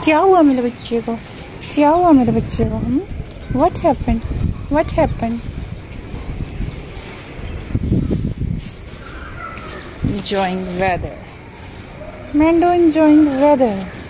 क्या हुआ मेरे बच्चे को? क्या हुआ मेरे बच्चे को? What happened? What happened? Enjoying weather. Mando enjoying weather.